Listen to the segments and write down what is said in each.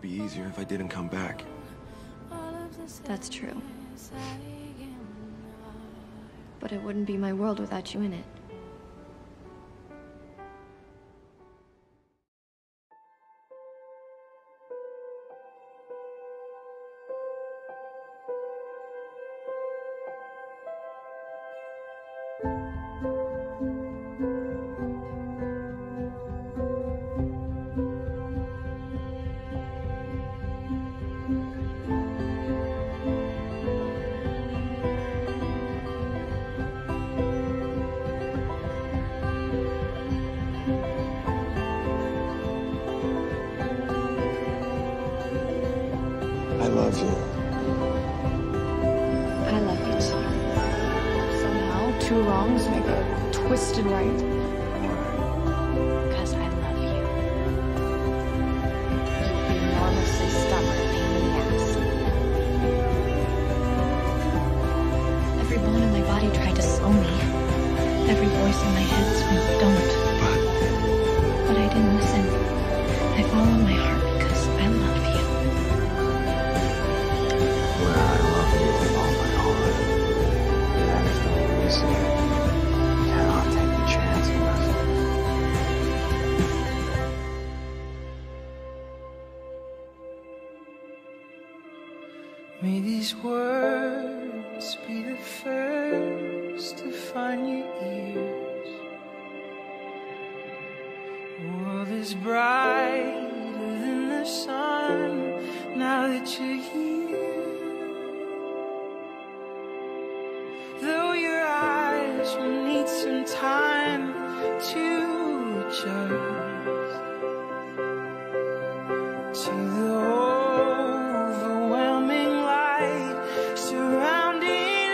be easier if I didn't come back. That's true. But it wouldn't be my world without you in it. I love you. I love you too. Somehow, two wrongs make a twisted right. Because I love you. You enormously stubborn pain in the ass. Every bone in my body tried to slow me. Every voice in my head screamed, don't. But I didn't listen. I followed my heart because I love you. I love you with all my heart. And if you listen, you cannot take the chance with us. May these words be the first to find your ears. The world is brighter than the sun now that you're here. Though your eyes will need some time to adjust to the overwhelming light surrounding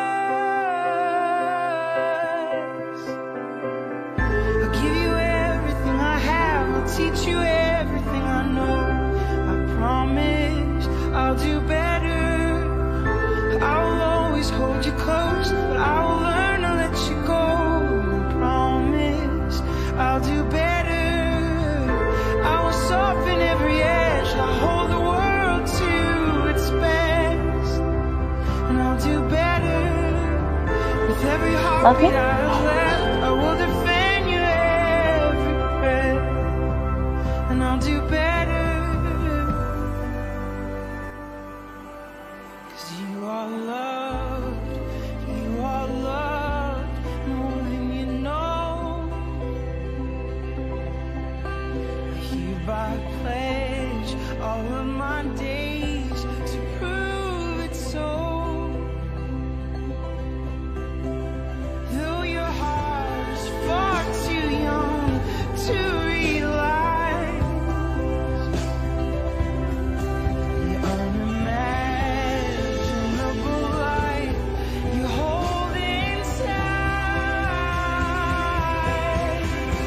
us. I'll give you everything I have, I'll teach you everything I know. I promise I'll do better. I'll always hold you close, but I will learn to let you go. I promise I'll do better. I will soften every edge, I'll hold the world to its best, and I'll do better. With every heartbeat I have left, I will defend you every breath, and I'll do better. 'Cause you are loved, you are loved more than you know. I hereby pledge all of my days to prove it so. Though your heart is far too young to realize the unimaginable light you hold inside.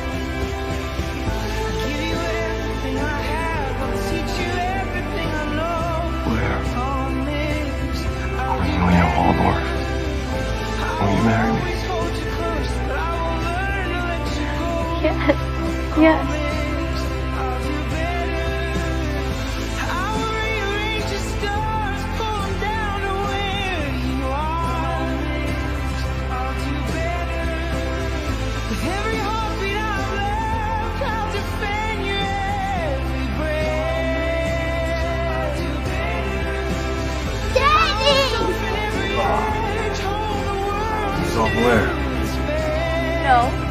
I'll give you everything I have, I'll teach you everything I know. Blair, Promise I'll when do you and your Waldorf, better. will you marry me? Always hold you close, but I will learn to let you go. Yes. Yes. Promise I'll do better. I will rearrange the stars, pull them down to where you are. I'll do better. With every heartbeat I've left, I'll defend you every breath. I'll do better. Daddy! Soften every edge, hold the world You saw Blair. to its best. No.